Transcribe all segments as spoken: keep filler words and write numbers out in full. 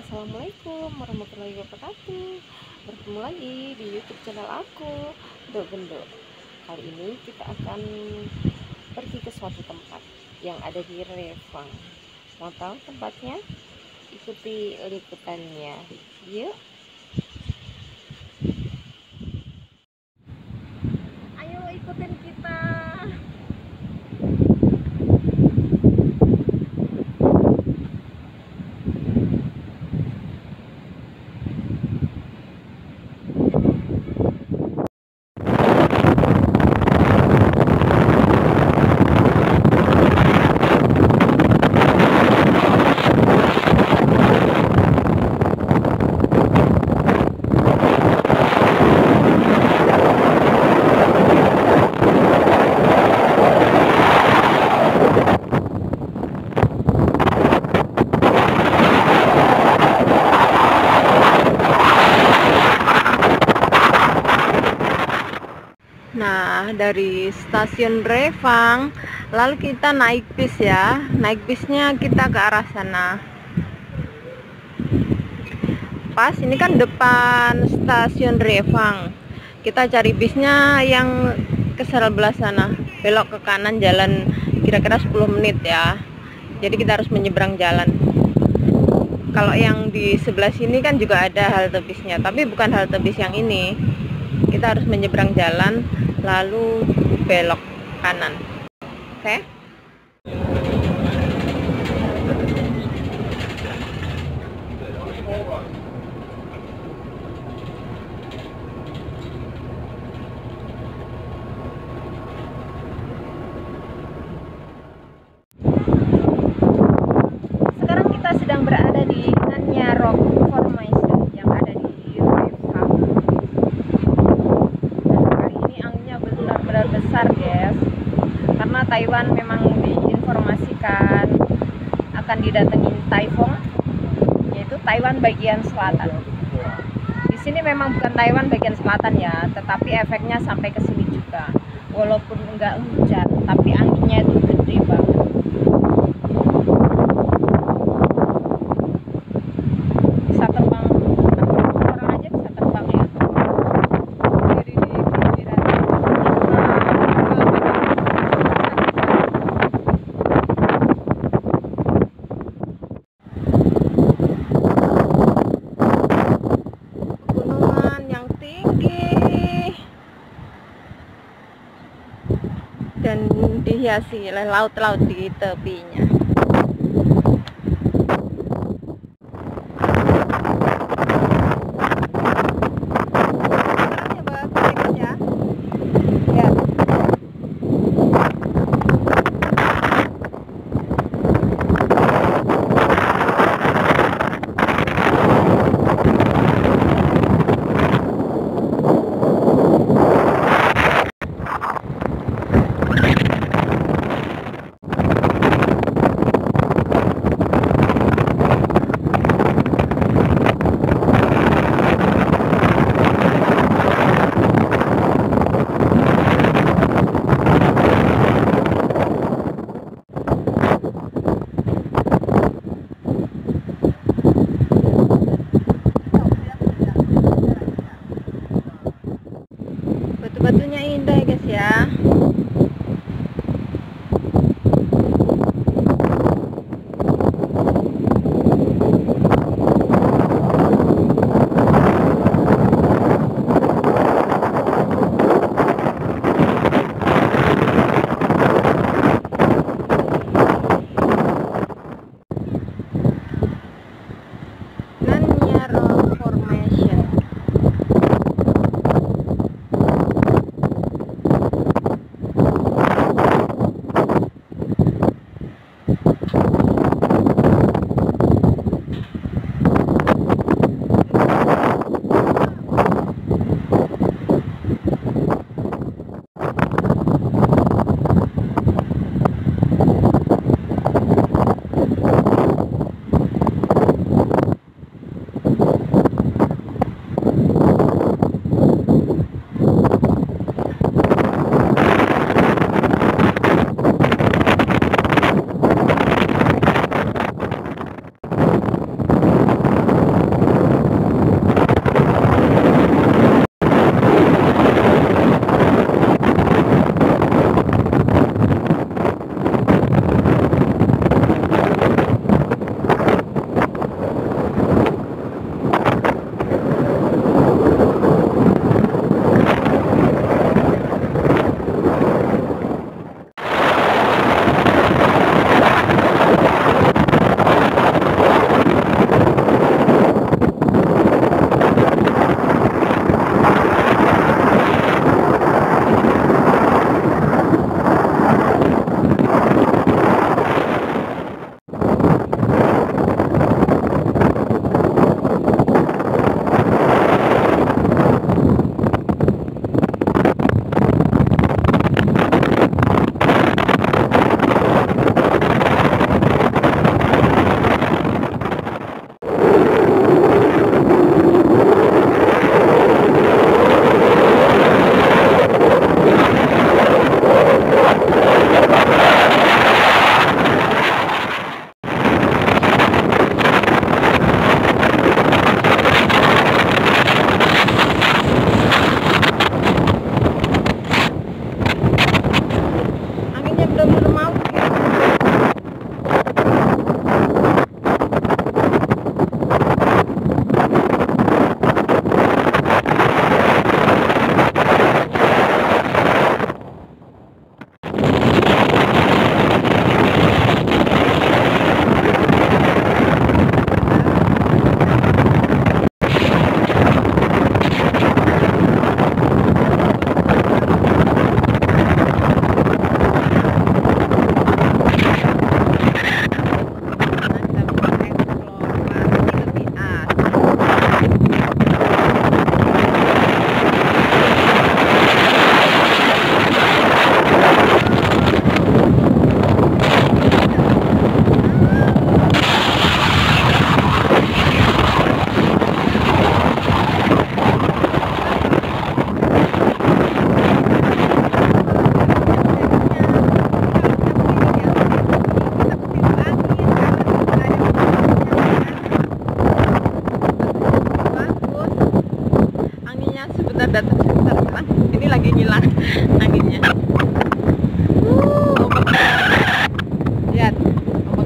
Assalamualaikum warahmatullahi wabarakatuh. Bertemu lagi di YouTube channel aku, Dok Gendo. Kali ini kita akan pergi ke suatu tempat yang ada di Revang. Mau tahu tempatnya? Ikuti liputannya. Yuk. Ayo ikutin kita. Nah, dari stasiun Revang, lalu kita naik bis ya. Naik bisnya kita ke arah sana. Pas ini kan depan stasiun Revang. Kita cari bisnya yang ke sebelah sana. Belok ke kanan jalan kira-kira sepuluh menit ya. Jadi kita harus menyeberang jalan. Kalau yang di sebelah sini kan juga ada halte bisnya, tapi bukan halte bis yang ini. Kita harus menyeberang jalan lalu belok kanan. Oke okay? Sekarang kita sedang berada di Nanya Rock Formation yang ada di Revang. Benar besar guys, karena Taiwan memang diinformasikan akan didatangi taifun, yaitu Taiwan bagian selatan. Di sini memang bukan Taiwan bagian selatan ya, tetapi efeknya sampai ke sini juga. Walaupun enggak hujan, tapi anginnya itu gede banget. Bisa terbang, orang aja bisa terbang ya. Dan dihiasi oleh laut-laut di tepinya.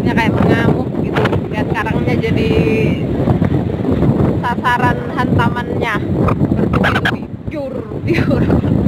bentuknya kayak mengamuk gitu. Lihat karangnya jadi sasaran hantamannya bertubi-tubi, jur, jur.